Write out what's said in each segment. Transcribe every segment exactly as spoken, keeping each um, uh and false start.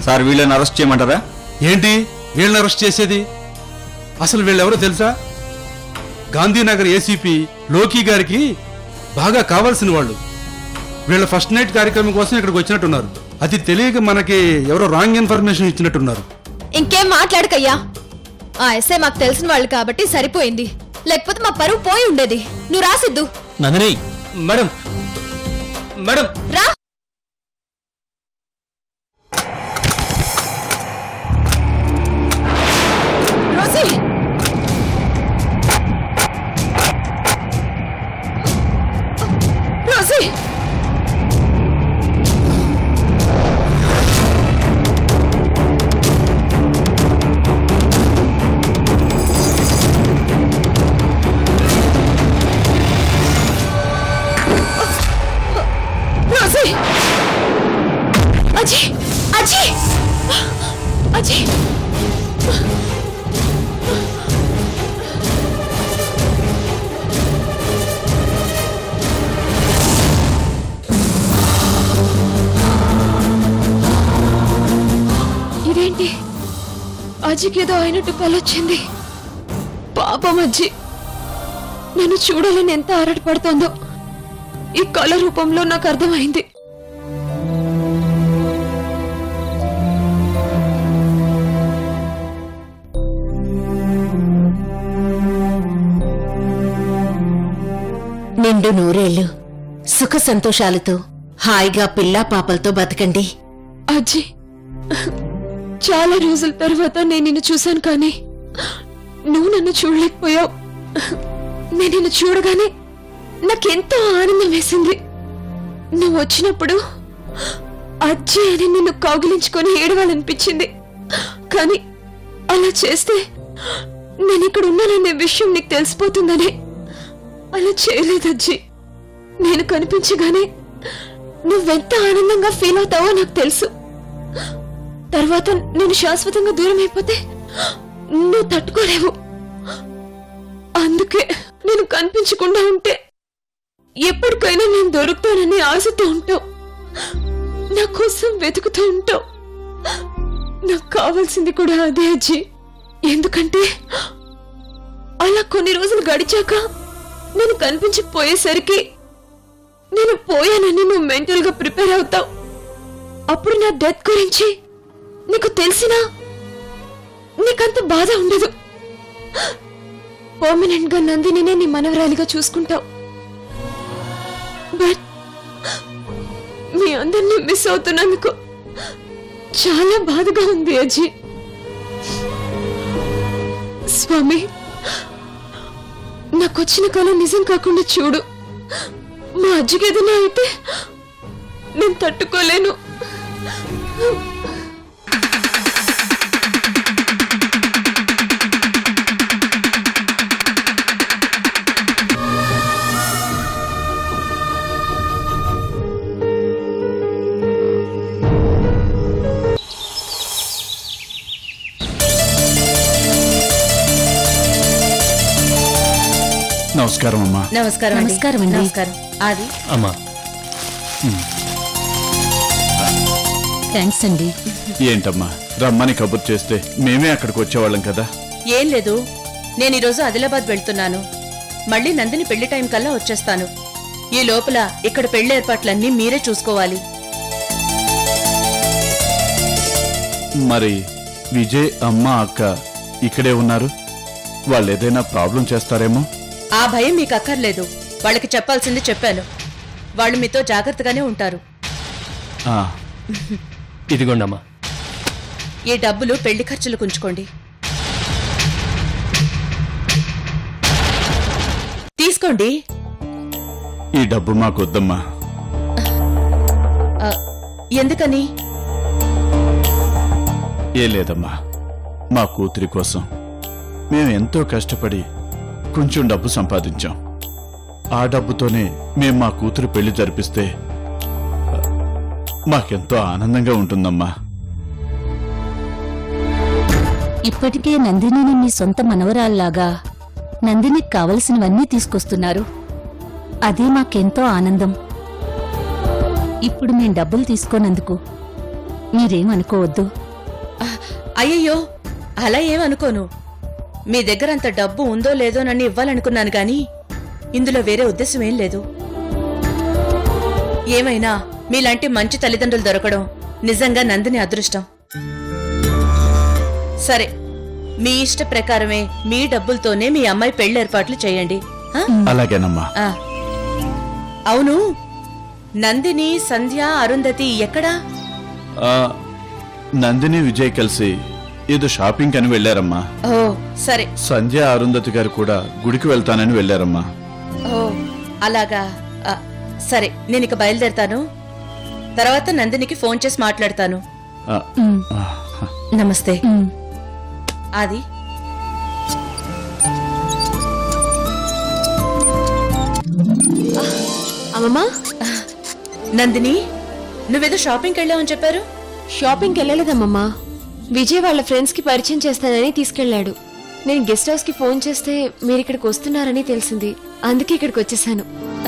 Sir వీళ్ళని arrest చేయమంటారా? ఏంటి వీళ్ళని అరెస్ట్ చేసేది? అసలు వీళ్ళెవరో తెలుసా? గాంధీనగర్ ఏసీపీ లోకీ గారికి బాగా కావాల్సిన వాళ్ళు. వీళ్ళ ఫస్ట్ నైట్ కార్యక్రమం కోసం ఇక్కడికి వచ్చినట్టున్నారు. అది తెలియక మనకి ఎవరో రాంగ్ ఇన్ఫర్మేషన్ ఇచ్చినట్టున్నారు. ఇంకేం మాట్లాడకయ్యా. ఆ ఎస్ఐ మాకు తెలిసిన వాళ్ళు కాబట్టి సరిపోయింది, లేకపోతే మా పరువు పోయి ఉండేది. నువ్వు రాసిద్దు. నందిని మేడం మేడం రా. రోసి రోసి అజీ అజీ అజీ ఇదేంటి? అజీకేదో అయినట్టు కలొచ్చింది. పాపం అజ్జి నన్ను చూడాలని ఎంత ఆరాటపడుతోందో ఈ కళ రూపంలో నాకు అర్థమైంది. నిండు నూరేళ్లు సుఖ సంతోషాలతో హాయిగా పిల్లా పాపలతో బతకండి. అజ్జి చాలా రోజుల తర్వాత నేను నిన్ను చూశాను, కానీ నువ్వు నన్ను చూడలేకపోయావు. నేను నిన్ను చూడగానే నాకెంతో ఆనందం వేసింది. నువ్వు వచ్చినప్పుడు అజ్జి అని నిన్ను కౌగిలించుకొని ఏడవాలనిపించింది, కానీ అలా చేస్తే నేను ఇక్కడ ఉన్నాననే విషయం నీకు తెలిసిపోతుందని అలా చేయలేదు అజ్జి. నేను కనిపించగానే నువ్వెంత ఆనందంగా ఫీల్ అవుతావో నాకు తెలుసు. తర్వాత నేను శాశ్వతంగా దూరం అయిపోతే నువ్వు తట్టుకోలేవు. అందుకే నేను కనిపించకుండా ఉంటే ఎప్పటికైనా నేను దొరుకుతానని ఆశతో ఉంటావు, నా కోసం వెతుకుతూ ఉంటావు. నాకు కావాల్సింది కూడా అదే అజ్జి. ఎందుకంటే అలా కొన్ని రోజులు గడిచాక నేను కనిపించకపోయేసరికి నేను పోయానని నువ్వు మెంటల్ గా ప్రిపేర్ అవుతావు. అప్పుడు నా డెత్ గురించి నీకు తెలిసినా నీకంత బాధ ఉండదు. పర్మనెంట్ గా నందినినే నీ మనవరాలిగా చూసుకుంటావు. బట్ మీ అందరినీ మిస్ అవుతున్నందుకు చాలా బాధగా ఉంది అజీ. స్వామి, నాకొచ్చిన కాలం నిజం కాకుండా చూడు. మా అజ్జికి ఏదైనా అయితే నేను తట్టుకోలేను. నమస్కారం అమ్మా. నమస్కారం నమస్కారం అండి. నమస్కారం. అది అమ్మా థ్యాంక్స్ అండి. ఏంటమ్మా రమ్మని కబుర్ చేస్తే మేమే అక్కడికి వచ్చేవాళ్ళం కదా. ఏం లేదు, నేను ఈరోజు ఆదిలాబాద్ వెళ్తున్నాను. మళ్ళీ నందిని పెళ్లి టైం కల్లా వచ్చేస్తాను. ఈ లోపల ఇక్కడ పెళ్లి ఏర్పాట్లన్నీ మీరే చూసుకోవాలి. మరి విజయ్ అమ్మ అక్క ఇక్కడే ఉన్నారు, వాళ్ళు ఏదైనా ప్రాబ్లం చేస్తారేమో. ఆ భయం మీకు అక్కర్లేదు, వాళ్ళకి చెప్పాల్సింది చెప్పాను. వాళ్ళు మీతో జాగ్రత్తగానే ఉంటారు. ఇదిగోండమ్మా, ఈ డబ్బులు పెళ్లి ఖర్చులకు ఉంచుకోండి. తీసుకోండి. ఈ డబ్బు మాకొద్దమ్మా. ఎందుకని? ఏ లేదమ్మా, మా కూతురి కోసం మేము ఎంతో కష్టపడి కొంచెం డబ్బు సంపాదించాం. ఆ డబ్బుతోనే మేం మా కూతురు పెళ్లి జరిపిస్తే మాకెంతో ఆనందంగా ఉంటుందమ్మా. ఇప్పటికే నందినిని మీ సొంత మనవరాల్లాగా నందినికి కావలసినవన్నీ తీసుకొస్తున్నారు. అదే మాకెంతో ఆనందం. ఇప్పుడు మేం డబ్బులు తీసుకోనందుకు మీరేమనుకోవద్దు. అయ్యయ్యో, అలా ఏమనుకోను. మీ దగ్గర అంత డబ్బు ఉందో లేదో నన్ను ఇవ్వాలనుకున్నాను గాని ఇందులో వేరే ఉద్దేశం ఏం లేదు. ఏమైనా మీలాంటి మంచి తల్లిదండ్రులు దొరకడం నిజంగా నందిని అదృష్టం. సరే, మీ ఇష్ట ప్రకారమే మీ డబ్బులతోనే మీ అమ్మాయి పెళ్లి ఏర్పాట్లు చేయండి. అలాగేనమ్మా. అవును, నందిని, సంధ్య, అరుంధతి ఎక్కడా? నందిని, విజయ్ కలిసి ఏదో షాపింగ్ అని వెళ్లారమ్మా. ఓ సరే. సంధ్య, అరుంధతి గారు కూడా గుడికి వెళ్తానని వెళ్లారమ్మా. ఓ అలాగా. సరే, నేను ఇక బయలుదేరతాను. తర్వాత నందినికి ఫోన్ చేసి మాట్లాడతాను. నమస్తే. అది అమ్మమ్మా. నందిని, నువ్వేదో షాపింగ్కి వెళ్ళావని చెప్పారు. షాపింగ్కి వెళ్ళలేదమ్మమ్మా. విజయ్ వాళ్ళ ఫ్రెండ్స్ కి పరిచయం చేస్తానని తీసుకెళ్లాడు. నేను గెస్ట్ హౌస్ కి ఫోన్ చేస్తే మీరు ఇక్కడికి వస్తున్నారని తెలిసింది. అందుకే ఇక్కడికి వచ్చేసాను.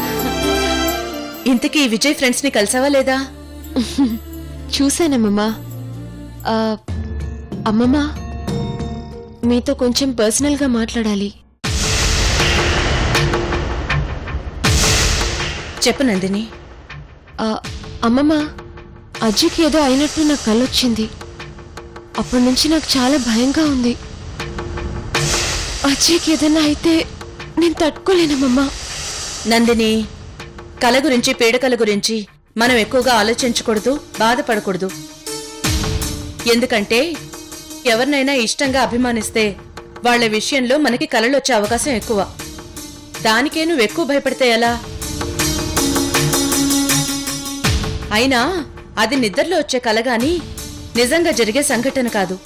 ఇంతకీ విజయ్ ఫ్రెండ్స్ ని కలిసావా లేదా? చూశానమ్మమ్మా. అమ్మమ్మా, మీతో కొంచెం పర్సనల్ గా మాట్లాడాలి. చెప్పు నందిని. అమ్మమ్మా, అజ్జికి ఏదో అయినట్టు నాకు కళ్ళొచ్చింది. అప్పటి నుంచి నాకు చాలా భయంగా ఉంది. అజ్జికి ఏదైనా అయితే నేను తట్టుకోలేనమ్మమ్మా. నందిని, కళ గురించి, పీడకల గురించి మనం ఎక్కువగా ఆలోచించకూడదు, బాధపడకూడదు. ఎందుకంటే ఎవరినైనా ఇష్టంగా అభిమానిస్తే వాళ్ల విషయంలో మనకి కలలొచ్చే అవకాశం ఎక్కువ. దానికే నువ్వు ఎక్కువ భయపడితే ఎలా? అయినా అది నిద్రలో వచ్చే కల గాని నిజంగా జరిగే సంఘటన కాదు.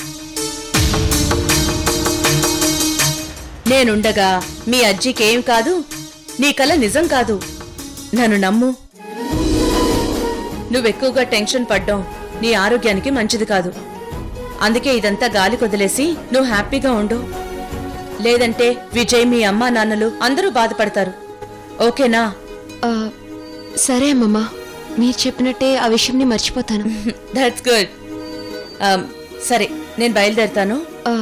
నేనుండగా మీ అజ్జికేం కాదు, నీ కల నిజం కాదు. నన్ను నమ్ము. నువ్వెక్కువగా టెన్షన్ పడ్డం నీ ఆరోగ్యానికి మంచిది కాదు. అందుకే ఇదంతా గాలి కొదిలేసి నువ్వు హ్యాపీగా ఉండు. లేదంటే విజయ్, మీ అమ్మా నాన్నలు అందరూ బాధపడతారు. ఓకేనా? సరే అమ్మమ్మా, మీరు చెప్పినట్టే ఆ విషయంని మర్చిపోతాను. That's good. సరే, నేను బయలుదేరుతాను.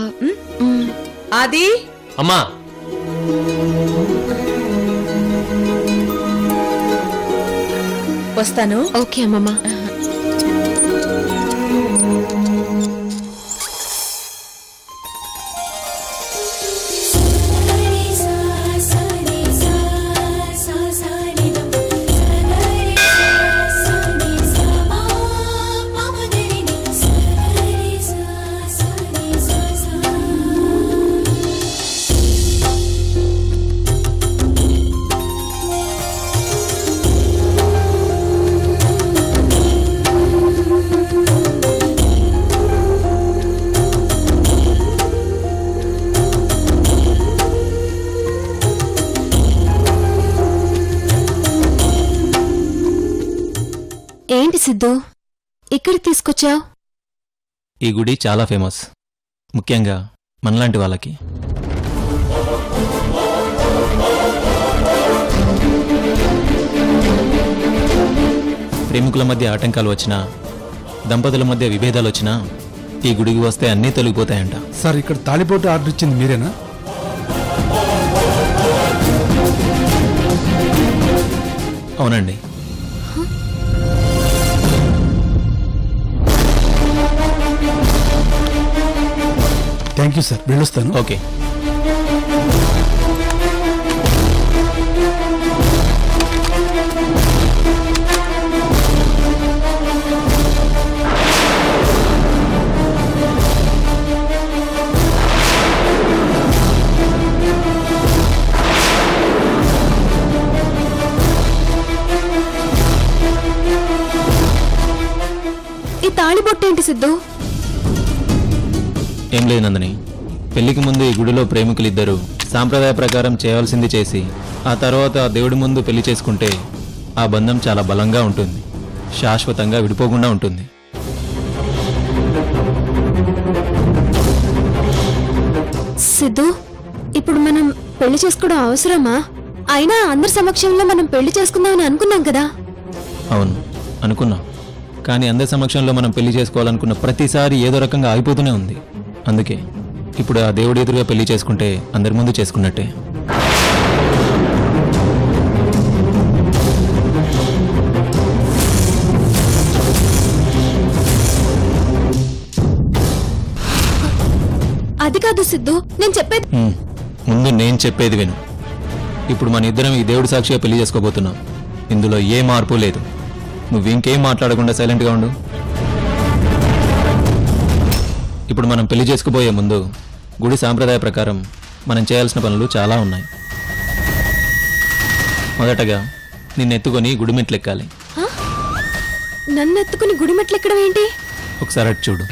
ఆది అమ్మా. వస్తాను. ఓకే అమ్మమ్మా. ఏంటి సిద్ధు, ఇక్కడికి తీసుకొచ్చావు? ఈ గుడి చాలా ఫేమస్, ముఖ్యంగా మనలాంటి వాళ్ళకి. ప్రేమికుల మధ్య ఆటంకాలు వచ్చినా, దంపతుల మధ్య విభేదాలు వచ్చినా ఈ గుడికి వస్తే అన్నీ తొలగిపోతాయంట. సార్, ఇక్కడ తాళిపోటు ఆర్డర్ ఇచ్చింది మీరేనా? అవునండి. థ్యాంక్ యూ సార్, వెళ్ళొస్తాను. ఓకే. ఈ తాళిబొట్టేంటి సిద్ధు? ఏం లేదు నందిని, పెళ్లికి ముందు ఈ గుడిలో ప్రేమికులిద్దరూ సాంప్రదాయ ప్రకారం చేయాల్సింది చేసి ఆ తర్వాత దేవుడి ముందు పెళ్లి చేసుకుంటే ఆ బంధం చాలా బలంగా ఉంటుంది, శాశ్వతంగా విడిపోకుండా ఉంటుంది. సిద్ధు, ఇప్పుడు మనం పెళ్లి చేసుకోవడం అవసరమా? అయినా అందరి సమక్షంలో మనం పెళ్లి చేసుకుందామని అనుకున్నాం కదా. అవును, అనుకున్నా. కానీ అందరి సమక్షంలో మనం పెళ్లి చేసుకోవాలనుకున్న ప్రతిసారి ఏదో రకంగా ఆగిపోతూనే ఉంది. అందుకే ఇప్పుడు ఆ దేవుడి ఎదురుగా పెళ్లి చేసుకుంటే అందరి ముందు చేసుకున్నట్టే. అది కాదు సిద్ధు, నేను చెప్పేది. హ్మ్. ముందు నేను చెప్పేది విను. ఇప్పుడు మన ఇద్దరం ఈ దేవుడి సాక్షిగా పెళ్లి చేసుకోబోతున్నాం. ఇందులో ఏ మార్పు లేదు. నువ్వు ఇంకేం మాట్లాడకుండా సైలెంట్గా ఉండు. ఇప్పుడు మనం పెళ్లి చేసుకుపోయే ముందు గుడి సాంప్రదాయ ప్రకారం మనం చేయాల్సిన పనులు చాలా ఉన్నాయి. మొదటగా నిన్నెత్తుకొని గుడి మెట్లు ఎక్కాలి. నన్ను ఎత్తుకుని గుడి మెట్లు ఎక్కడం ఏంటి? ఒకసారి అటు చూడు.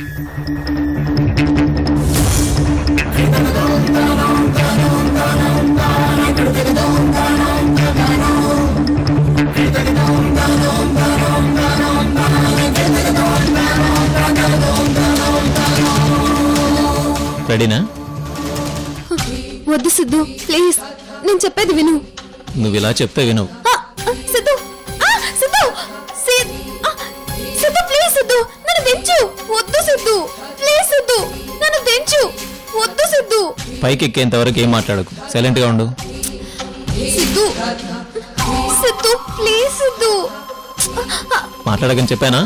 రెడీనా? వద్దు సిద్ధు, ప్లీజ్, నేను చెప్పేది విను. నువ్వు ఇలా చెప్తే విను. ఆ, ఆ, సిద్ధు, ఆ, సిద్ధు, సిద్, ఆ, సిద్ధు, ప్లీజ్ సిద్ధు, నన్ను దించు. వద్దు సిద్ధు, ప్లీజ్ సిద్ధు, నన్ను దించు. వద్దు సిద్ధు. పైకి ఎక్కేంత వరకు ఏం మాట్లాడకు, సైలెంట్ గా ఉండు. సిద్ధు, సిద్ధు, ప్లీజ్ సిద్ధు. మాట్లాడకని చెప్పానా?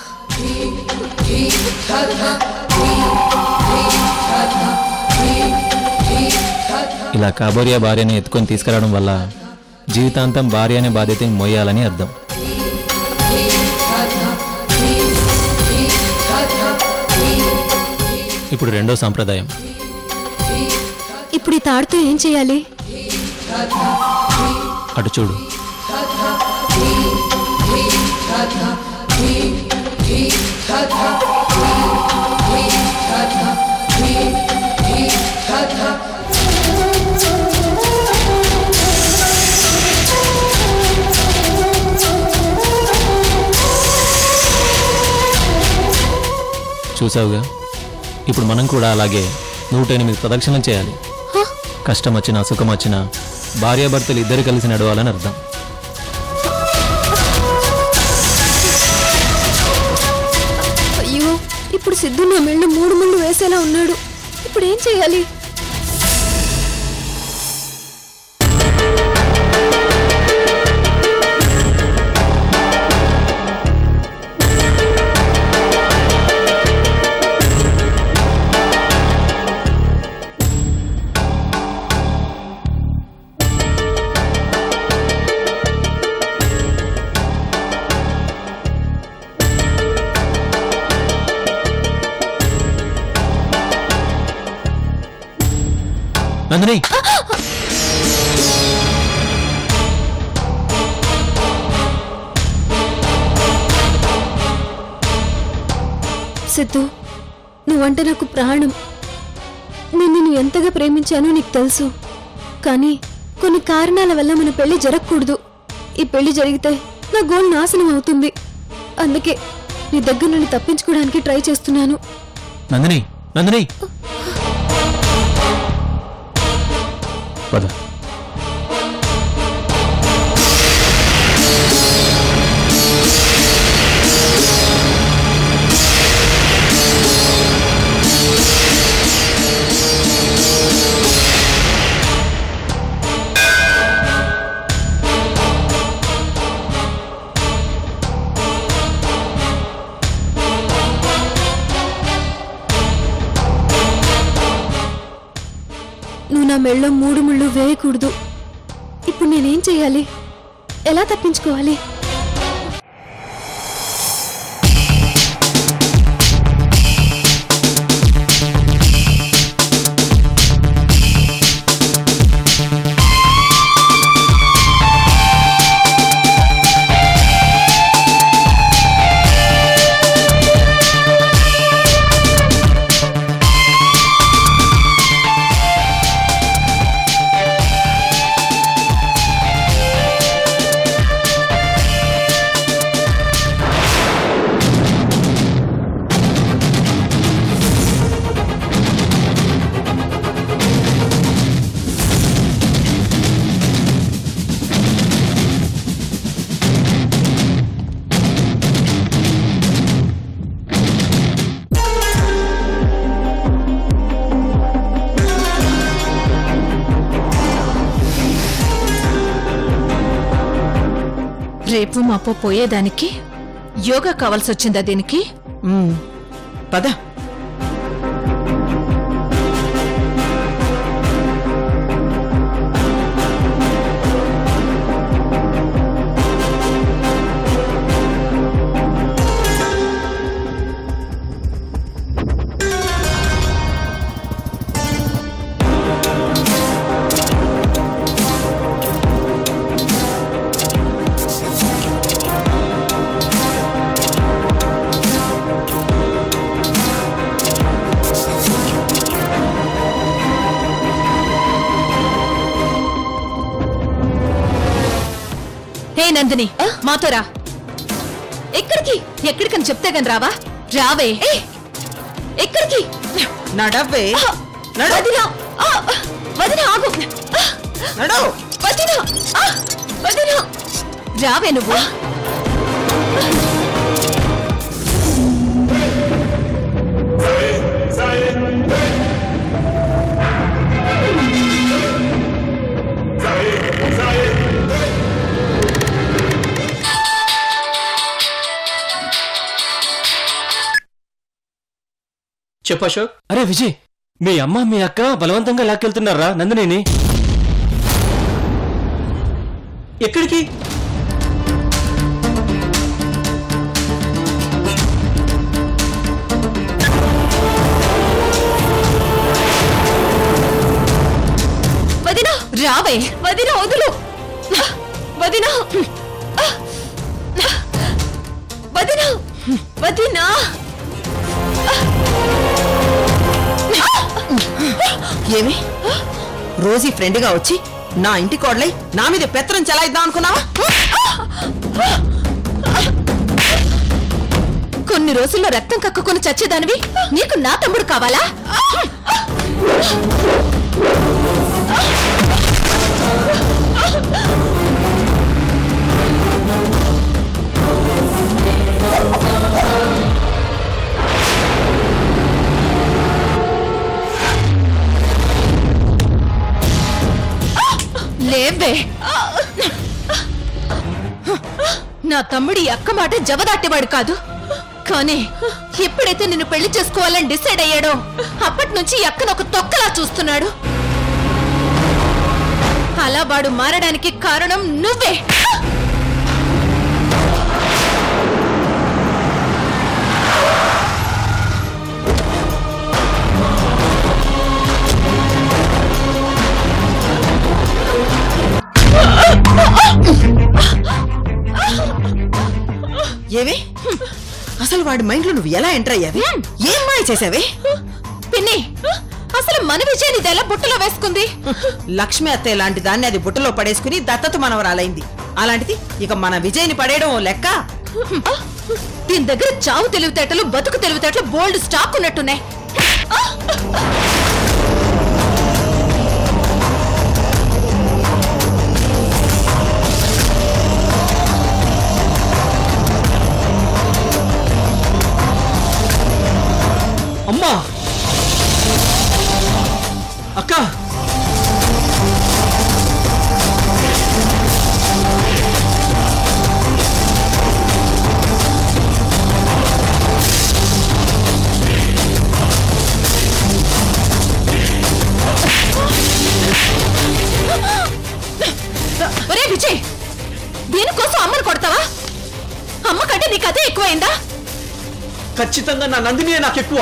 ఇలా కాబోరియా భార్యని ఎత్తుకొని తీసుకురావడం వల్ల జీవితాంతం భార్య అనే బాధ్యతని మోయాలని అర్థం. ఇప్పుడు రెండో సాంప్రదాయం. ఇప్పుడు ఈ తాడుతో ఏం చేయాలి? అటు చూడు. చూసావుగా, ఇప్పుడు మనం కూడా అలాగే నూట ఎనిమిది ప్రదక్షిణలు చేయాలి. కష్టం వచ్చినా సుఖం వచ్చినా భార్యాభర్తలు ఇద్దరు కలిసి నడవాలని అర్థం. అయ్యో, ఇప్పుడు సిద్ధు నా మెళ్ళ మూడు ముళ్ళు వేసేలా ఉన్నాడు. ఇప్పుడు ఏం చేయాలి? నందిని, సిద్ధు, నువ్వంటే నాకు ప్రాణం. నేను నిన్ను ఎంతగా ప్రేమించానో నీకు తెలుసు. కానీ కొన్ని కారణాల వల్ల మన పెళ్లి జరగకూడదు. ఈ పెళ్లి జరిగితే నా గోల్ నాశనం అవుతుంది. అందుకే నీ దగ్గర నుండి తప్పించుకోవడానికి ట్రై చేస్తున్నాను. నందిని, నందిని, పద. నువ్వు నా మెళ్ళో మూడు ముళ్ళు వేయకూడదు. ఇప్పుడు నేనేం చెయ్యాలి? ఎలా తప్పించుకోవాలి? రేపు మాపో పోయేదానికి యోగా కావాల్సి వచ్చిందా దీనికి? పద. నందిని మాతో రా. ఎక్కడికి? ఎక్కడికని చెప్తే గాని రావా? రావే. ఎక్కడికి? నడవే. వదినా వదినా ఆగు. నడు. వదినా వదినా రావే నువ్వు. చెప్పు అశోక్. అరే విజయ్, మీ అమ్మ మీ అక్క బలవంతంగా లాక్కెళ్తున్నారా నందినిని? ఎక్కడికి? వదినా రావే. వదినా వదులు. వదినా వదినా వదినా ఏమి రోజీ ఫ్రెండ్గా వచ్చి నా ఇంటి కోడలై నా మీద పెత్తనం చెలాయిద్దాం అనుకున్నావా? కొన్ని రోజుల్లో రక్తం కక్కుకొని చచ్చేదానివి నీకు నా తమ్ముడు కావాలా? లేవే. నా తమ్ముడి అక్క మాట జవదాటేవాడు కాదు, కానీ ఎప్పుడైతే నిన్ను పెళ్లి చేసుకోవాలని డిసైడ్ అయ్యాడో అప్పటి నుంచి అక్కను ఒక తొక్కలా చూస్తున్నాడు. అలా వాడు మారడానికి కారణం నువ్వే. ఏవే అసలు వాడి మైండ్ లో నువ్వు ఎలా ఎంటర్ అయ్యావి? ఏం మాయ చేసావే? పిన్ని, అసలు మన విజయ్ ఎలా బుట్టలో వేసుకుంది? లక్ష్మి అత్తే లాంటి దాన్ని అది బుట్టలో పడేసుకుని దత్తత మనవరాలైంది. అలాంటిది ఇక మన విజయ్ని పడేయడం లెక్క. దీని దగ్గర చావు తెలివితేటలు బతుకు తెలివితేటలు బోల్డ్ స్టాక్ ఉన్నట్టున్నాయి. అమ్మా, అక్క, ఒరే విజయ్, దీనికోసం అమ్మను కొడతావా? అమ్మ కంటే నీకు అదే ఎక్కువైందా? ఖచ్చితంగా నా నందినియే నాకు ఎక్కువ.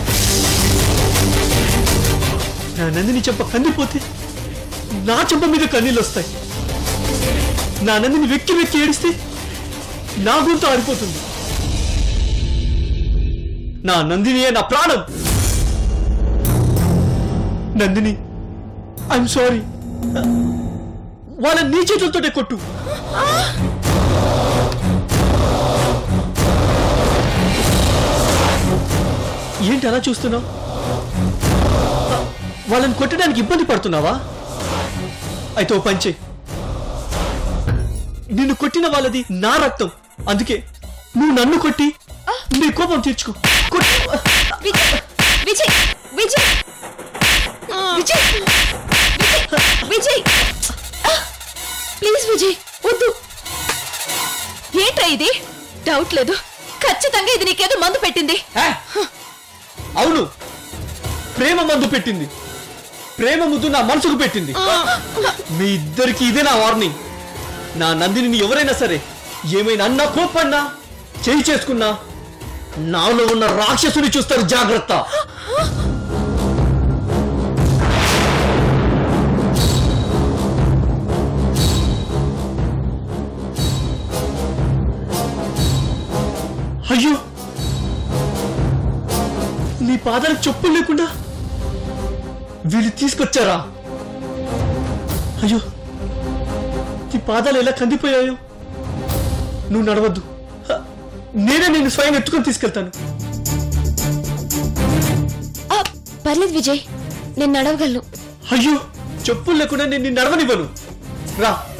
నా నందిని చెంప కందిపోతే నా చెంప మీద కన్నీళ్ళు వస్తాయి. నా నందిని వెక్కి వెక్కి ఏడిస్తే నా గొంతు ఆరిపోతుంది. నా నందినియే నా ప్రాణం. Nandini, I'm sorry. వాళ్ళ నీ చేతులతోటే కొట్టు. ఏంటి అలా చూస్తున్నావు? వాళ్ళని కొట్టడానికి ఇబ్బంది పడుతున్నావా? అయితే ఓ పంచే, నిన్ను కొట్టిన వాళ్ళది నా రక్తం, అందుకే నువ్వు నన్ను కొట్టి నీ కోపం తీర్చుకో. విజయ్ విజయ్ విజయ్ విజయ్ విజయ్ ప్లీజ్ విజయ్ వద్దు. డౌట్ లేదు, ఖచ్చితంగా ఇది నీకేదో మందు పెట్టింది. అవును, ప్రేమ మందు పెట్టింది. ప్రేమ ముద్దు నా మనసుకు పెట్టింది. మీ ఇద్దరికి ఇదే నా వార్నింగ్. నా నందిని ఎవరైనా సరే ఏమైనా అన్నా కోప్పన్నా చేయి చేసుకున్నా నాలో ఉన్న రాక్షసుని చూస్తారు, జాగ్రత్త. అయ్యో, నీ పాదాలకు చెప్పులు లేకుండా వీళ్ళు తీసుకొచ్చారా? అయ్యో, నీ పాదాలు ఎలా కందిపోయాయో. నువ్వు నడవద్దు, నేనే నేను స్వయం ఎత్తుకొని తీసుకెళ్తాను. ఆ, పర్లేదు విజయ్, నేను నడవగలను. అయ్యో, చెప్పులు లేకుండా నేను నిన్ను నడవనివ్వను. రా.